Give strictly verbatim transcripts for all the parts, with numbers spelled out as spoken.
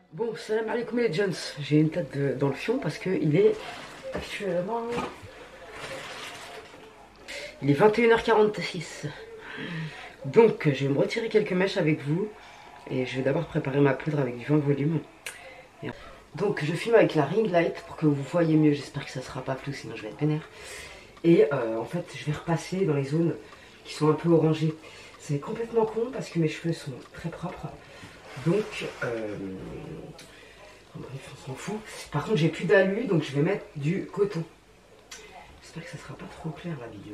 Bon, salam alaikum les Jones. J'ai une tête de, dans le fion parce que il est actuellement. Il est vingt et une heures quarante-six. Donc, je vais me retirer quelques mèches avec vous. Et je vais d'abord préparer ma poudre avec du vingt volume. Et... Donc, je filme avec la ring light pour que vous voyez mieux. J'espère que ça sera pas flou, sinon je vais être vénère. Et euh, en fait, je vais repasser dans les zones qui sont un peu orangées. C'est complètement con parce que mes cheveux sont très propres. Donc, euh, bref, on s'en fout. Par contre, j'ai plus d'alu, donc je vais mettre du coton. J'espère que ça sera pas trop clair la vidéo.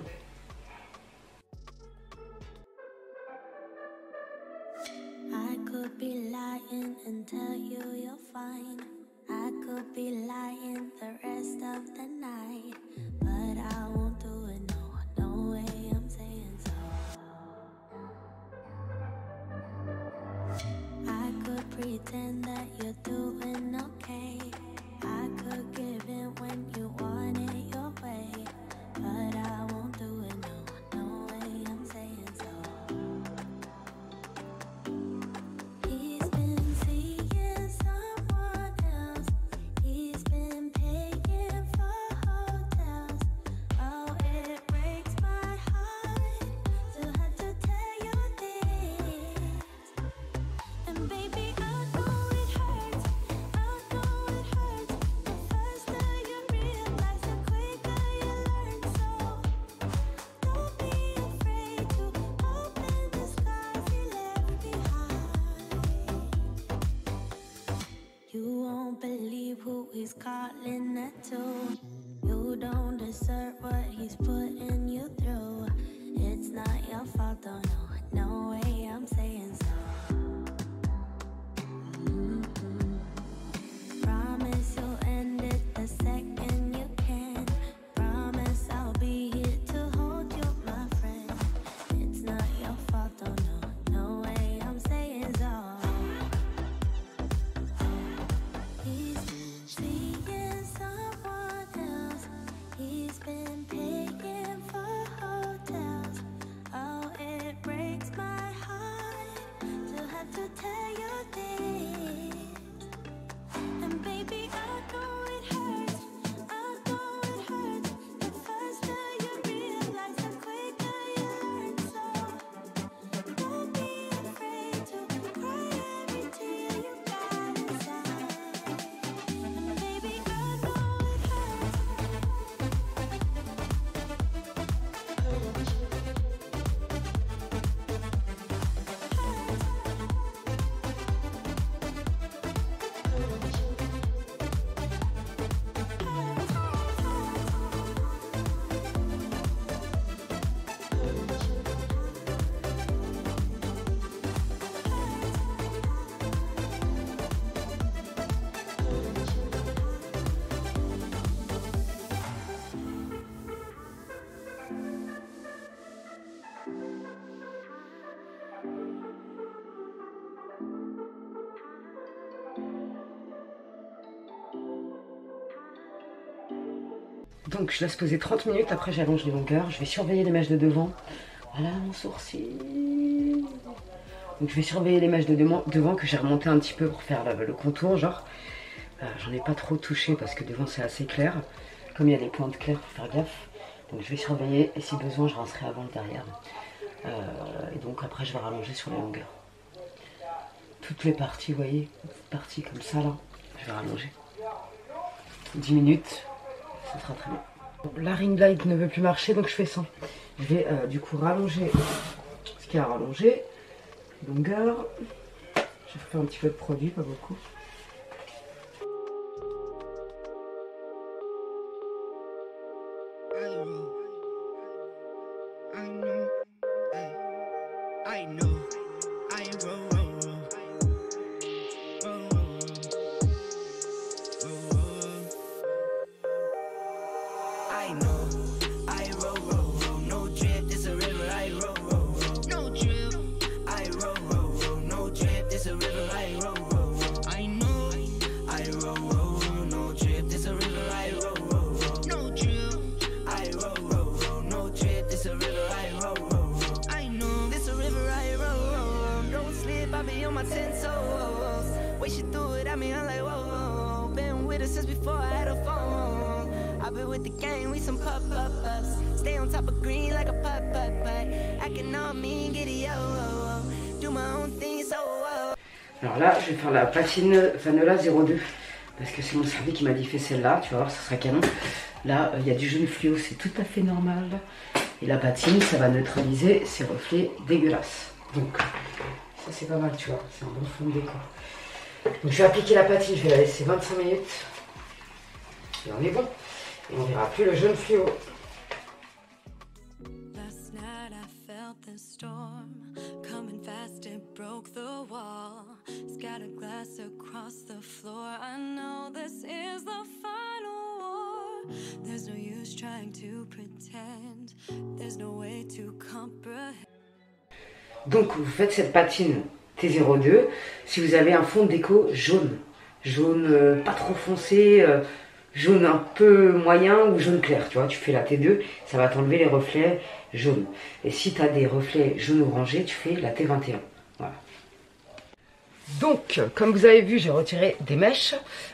I could be lying and tell you you're fine. I could be lying the rest of the night, but I won't do it. No, no way I'm saying so. I could pretend that you're doing okay. I could give in when you want it your way, but I won't do it. No, no way I'm saying so. He's been seeing someone else. He's been paying for hotels. Oh, it breaks my heart to have to tell you this. And baby, I know it hurts. I know it hurts. The faster you realize, the quicker you learn. So don't be afraid to open the scars he left behind. You won't believe who he's calling that to. You don't deserve what he's putting you through. It's not your fault, though, no, no way I'm saying so. Mhm. Promise you'll end it the second you can. Promise I'll be here to hold you, my friend. It's not your fault, though, no, no way I'm saying so. He's been seeing someone else. He's been paying for hotels. Oh, it breaks my heart to have to tell you this. And baby, I know it hurts. I know it hurts. The faster you realize, the quicker you learn. So don't be afraid to cry every tear you got inside. And baby, I know it hurts. Donc, je laisse poser trente minutes. Après, j'allonge les longueurs. Je vais surveiller les mèches de devant. Voilà mon sourcil. Donc, je vais surveiller les mèches de devant que j'ai remonté un petit peu pour faire le, le contour. Genre, euh, j'en ai pas trop touché parce que devant c'est assez clair. Comme il y a des pointes claires, faut faire gaffe. Donc, je vais surveiller et si besoin, je rincerai avant le derrière. Euh, et donc, après, je vais rallonger sur les longueurs. Toutes les parties, vous voyez, parties comme ça là, je vais rallonger. dix minutes. Ça sera très bien. La ring light ne veut plus marcher, donc je fais ça. Je vais euh, du coup rallonger ce qu'il y a à rallonger. Longueur. Je fais un petit peu de produit, pas beaucoup. I know through it, I mean, I'm like, whoa, whoa. Been with her since before I had a phone. I've been with the gang, we some pop up ups. Stay on top of green like a putt putt putt. Acting all mean, giddy, oh, do my own thing, so oh. Alors là, je vais faire la patine Fanola zéro deux. Parce que c'est mon cerveau qui m'a dit fais celle-là, tu vas voir, ça sera canon. Là, il euh, y a du jaune fluo, c'est tout à fait normal. Et la patine, ça va neutraliser ces reflets dégueulasses. Donc, ça c'est pas mal, tu vois, c'est un bon fond de décor. Donc je vais appliquer la patine, je vais la laisser vingt-cinq minutes. Et on est bon. Et on verra plus le jaune fluo. Last night I felt the storm coming fast, it broke the wall. Scattered glass across the floor. I know this is the final war. There's no use trying to pretend. There's no way to comprehend. Donc vous faites cette patine T zéro deux si vous avez un fond de déco jaune. Jaune euh, pas trop foncé, euh, jaune un peu moyen ou jaune clair. Tu vois, tu fais la T deux, ça va t'enlever les reflets jaunes. Et si tu as des reflets jaune orangé, tu fais la T vingt et un. Voilà. Donc, comme vous avez vu, j'ai retiré des mèches.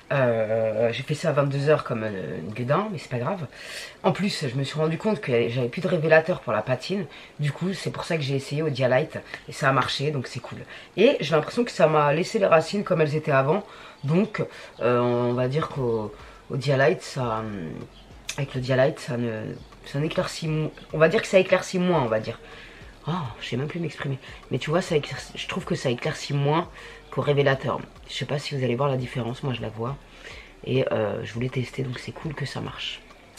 Euh, j'ai fait ça à vingt-deux heures comme une gueudin, mais c'est pas grave. En plus, je me suis rendu compte que j'avais plus de révélateur pour la patine. Du coup, c'est pour ça que j'ai essayé au Dialight et ça a marché, donc c'est cool. Et j'ai l'impression que ça m'a laissé les racines comme elles étaient avant. Donc, euh, on va dire qu'au au Dialight, ça, avec le Dialight, ça ne, ça n'éclaircit moins. On va dire que ça éclaircit moins, on va dire. Oh, je sais même plus m'exprimer. Mais tu vois, ça éclaircit, je trouve que ça éclaircit moins qu'au révélateur. Je sais pas si vous allez voir la différence, moi je la vois. Et euh, je voulais tester, donc c'est cool que ça marche.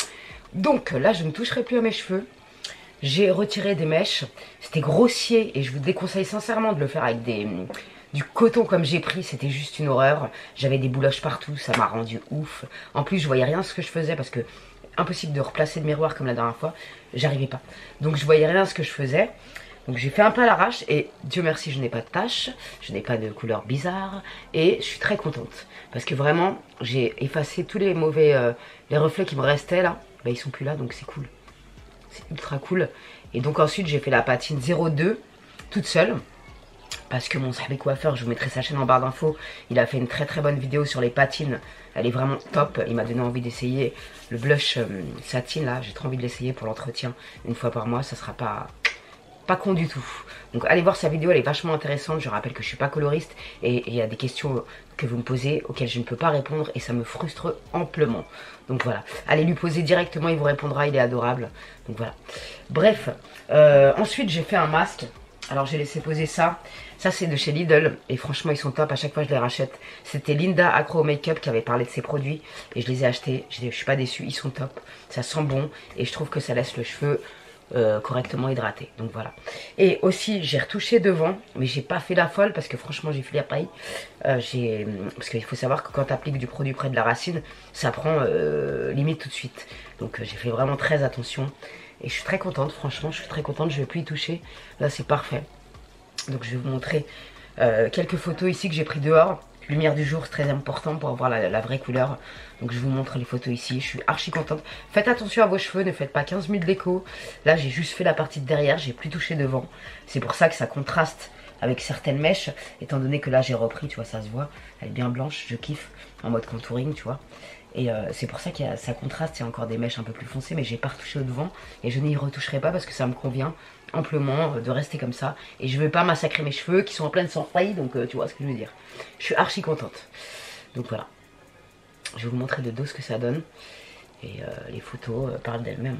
Donc là, je ne toucherai plus à mes cheveux. J'ai retiré des mèches. C'était grossier et je vous déconseille sincèrement de le faire avec des, du coton comme j'ai pris. C'était juste une horreur. J'avais des bouloches partout, ça m'a rendu ouf. En plus, je voyais rien ce que je faisais parce que impossible de replacer le miroir comme la dernière fois. J'arrivais pas. Donc je voyais rien ce que je faisais. Donc j'ai fait un peu à l'arrache et Dieu merci je n'ai pas de taches, je n'ai pas de couleur bizarre et je suis très contente parce que vraiment j'ai effacé tous les mauvais, euh, les reflets qui me restaient là, bah, ils sont plus là donc c'est cool, c'est ultra cool. Et donc ensuite j'ai fait la patine zéro deux toute seule parce que mon sahabi coiffeur, je vous mettrai sa chaîne en barre d'infos, il a fait une très très bonne vidéo sur les patines, elle est vraiment top, il m'a donné envie d'essayer le blush euh, satin là, j'ai trop envie de l'essayer pour l'entretien une fois par mois, ça sera pas... pas con du tout. Donc allez voir sa vidéo, elle est vachement intéressante. Je rappelle que je suis pas coloriste et il y a des questions que vous me posez auxquelles je ne peux pas répondre et ça me frustre amplement. Donc voilà, allez lui poser directement, il vous répondra, il est adorable. Donc voilà. Bref, euh, ensuite j'ai fait un masque. Alors j'ai laissé poser ça. Ça c'est de chez Lidl et franchement ils sont top, à chaque fois je les rachète. C'était Linda Acro Makeup qui avait parlé de ces produits et je les ai achetés. Je suis pas déçue, ils sont top. Ça sent bon et je trouve que ça laisse le cheveu Euh, correctement hydraté, donc voilà. Et aussi j'ai retouché devant, mais j'ai pas fait la folle parce que franchement j'ai fait la paille. euh, j'ai parce qu'il faut savoir que quand tu appliques du produit près de la racine, ça prend euh, limite tout de suite. Donc euh, j'ai fait vraiment très attention et je suis très contente, franchement je suis très contente. Je vais plus y toucher, là c'est parfait. Donc je vais vous montrer euh, quelques photos ici que j'ai pris dehors. Lumière du jour, c'est très important pour avoir la, la vraie couleur. Donc je vous montre les photos ici, je suis archi contente. Faites attention à vos cheveux, ne faites pas quinze mille déco. Là j'ai juste fait la partie de derrière, j'ai plus touché devant. C'est pour ça que ça contraste avec certaines mèches. Étant donné que là j'ai repris, tu vois, ça se voit. Elle est bien blanche, je kiffe, en mode contouring, tu vois. Et euh, c'est pour ça que ça contraste, il y a encore des mèches un peu plus foncées. Mais j'ai pas retouché au devant et je n'y retoucherai pas parce que ça me convient amplement de rester comme ça. Et je veux pas massacrer mes cheveux qui sont en pleine sans faille, donc euh, tu vois ce que je veux dire. Je suis archi contente. Donc voilà. Je vais vous montrer de dos ce que ça donne. Et euh, les photos euh, parlent d'elles-mêmes.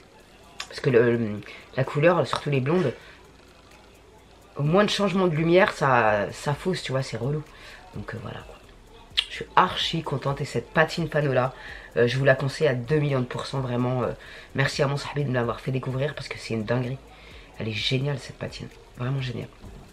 Parce que le, le, la couleur, surtout les blondes, au moins de changement de lumière, ça, ça fausse, tu vois, c'est relou. Donc euh, voilà quoi. Je suis archi contente et cette patine Fanola, euh, je vous la conseille à deux millions de pourcents vraiment. Euh, merci à mon sahabi de me l'avoir fait découvrir parce que c'est une dinguerie. Elle est géniale cette patine, vraiment géniale.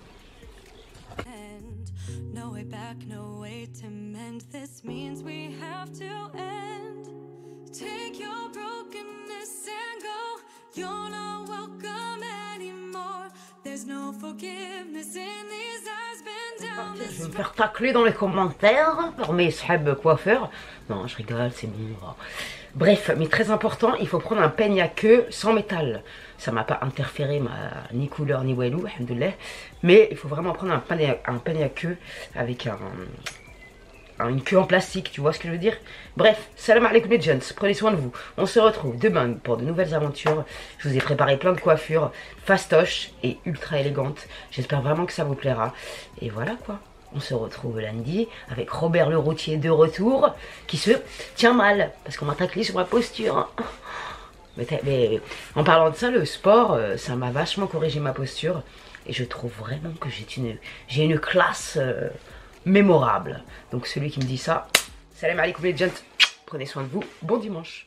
No way back, no way to mend. This means we have to end. Take your brokenness and go. You're not welcome anymore. There's no forgiveness in these eyes been down. Je vais me faire tacler dans les commentaires par mes sahab coiffeurs. Non, je rigole, c'est bon. Bref, mais très important, il faut prendre un peigne à queue sans métal. Ça m'a pas interféré, ma, ni couleur ni walou, alhamdoulilah. Mais il faut vraiment prendre un peigne à, un peigne à queue avec un, hein, une queue en plastique, tu vois ce que je veux dire. Bref, salam alaikum les gents, prenez soin de vous. On se retrouve demain pour de nouvelles aventures. Je vous ai préparé plein de coiffures fastoches et ultra élégantes. J'espère vraiment que ça vous plaira. Et voilà quoi. On se retrouve lundi avec Robert le routier de retour qui se tient mal parce qu'on m'a taclé sur ma posture. Mais, mais en parlant de ça, le sport, euh, ça m'a vachement corrigé ma posture. Et je trouve vraiment que j'ai une, j'ai une classe euh, mémorable. Donc celui qui me dit ça, salam alaikum les gents, prenez soin de vous, bon dimanche.